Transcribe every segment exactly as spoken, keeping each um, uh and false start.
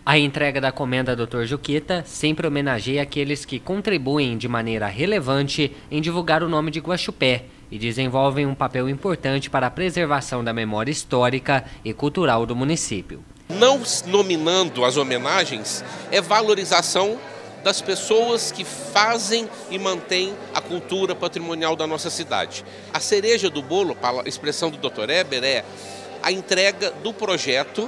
A entrega da comenda doutor Juquita sempre homenageia aqueles que contribuem de maneira relevante em divulgar o nome de Guaxupé e desenvolvem um papel importante para a preservação da memória histórica e cultural do município. Não nominando as homenagens é valorização das pessoas que fazem e mantêm a cultura patrimonial da nossa cidade. A cereja do bolo, para a expressão do doutor Eber, é a entrega do projeto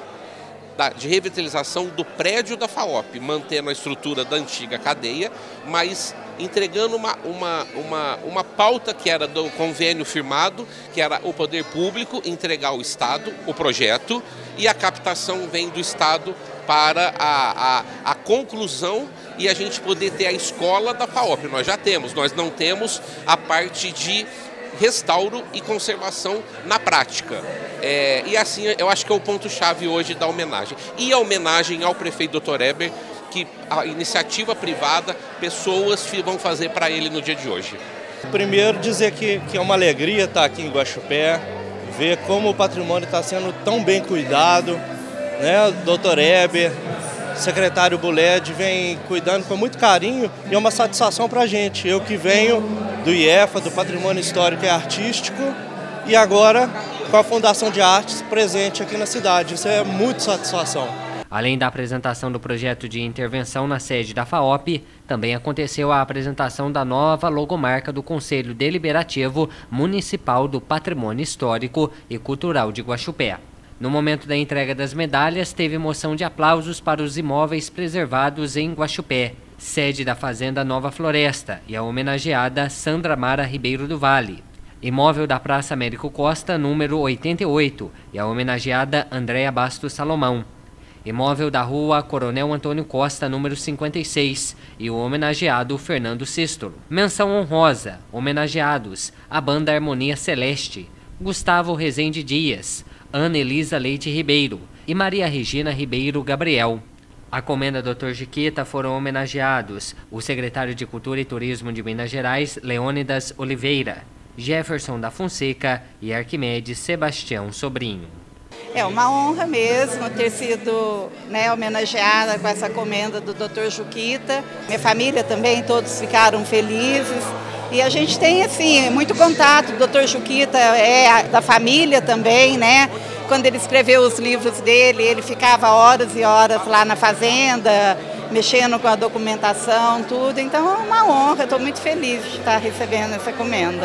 de revitalização do prédio da FAOP, mantendo a estrutura da antiga cadeia, mas entregando uma, uma, uma, uma pauta que era do convênio firmado, que era o poder público entregar ao Estado o projeto, e a captação vem do Estado para a, a, a conclusão e a gente poder ter a escola da FAOP. Nós já temos, nós não temos a parte de restauro e conservação na prática. É, e assim, eu acho que é o ponto-chave hoje da homenagem. E a homenagem ao prefeito doutor Eber, que a iniciativa privada, pessoas vão fazer para ele no dia de hoje. Primeiro, dizer que, que é uma alegria estar aqui em Guaxupé, ver como o patrimônio está sendo tão bem cuidado, né? O doutor Eber, secretário Buled, vem cuidando com muito carinho e é uma satisfação para a gente. Eu que venho do I E F A, do Patrimônio Histórico e Artístico, e agora com a Fundação de Artes presente aqui na cidade. Isso é muito satisfação. Além da apresentação do projeto de intervenção na sede da FAOP, também aconteceu a apresentação da nova logomarca do Conselho Deliberativo Municipal do Patrimônio Histórico e Cultural de Guaxupé. No momento da entrega das medalhas, teve moção de aplausos para os imóveis preservados em Guaxupé, sede da Fazenda Nova Floresta, e a homenageada Sandra Mara Ribeiro do Vale. Imóvel da Praça Américo Costa, número oitenta e oito, e a homenageada Andréa Bastos Salomão. Imóvel da Rua Coronel Antônio Costa, número cinquenta e seis, e o homenageado Fernando Sístolo. Menção honrosa, homenageados, a Banda Harmonia Celeste, Gustavo Rezende Dias, Ana Elisa Leite Ribeiro e Maria Regina Ribeiro Gabriel. A comenda doutor Juquita foram homenageados o secretário de Cultura e Turismo de Minas Gerais, Leônidas Oliveira, Jefferson da Fonseca e Arquimedes Sebastião Sobrinho. É uma honra mesmo ter sido, né, homenageada com essa comenda do doutor Juquita. Minha família também, todos ficaram felizes. E a gente tem, assim, muito contato. O doutor Juquita é da família também, né? Quando ele escreveu os livros dele, ele ficava horas e horas lá na fazenda, mexendo com a documentação, tudo. Então é uma honra, estou muito feliz de estar recebendo essa comenda.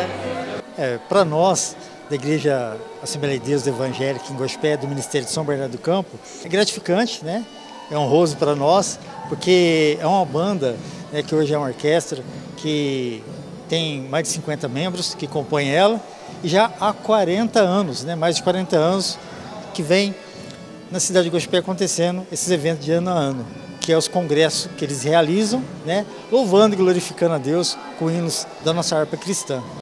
É, para nós, da Igreja Assembleia de Deus Evangélica em Guaxupé, do Ministério de São Bernardo do Campo, é gratificante, né? É honroso para nós, porque é uma banda, né, que hoje é uma orquestra, que tem mais de cinquenta membros que compõem ela, e já há quarenta anos, né, mais de quarenta anos, que vem na cidade de Guaxupé acontecendo esses eventos de ano a ano, que é os congressos que eles realizam, né, louvando e glorificando a Deus com hinos da nossa harpa cristã.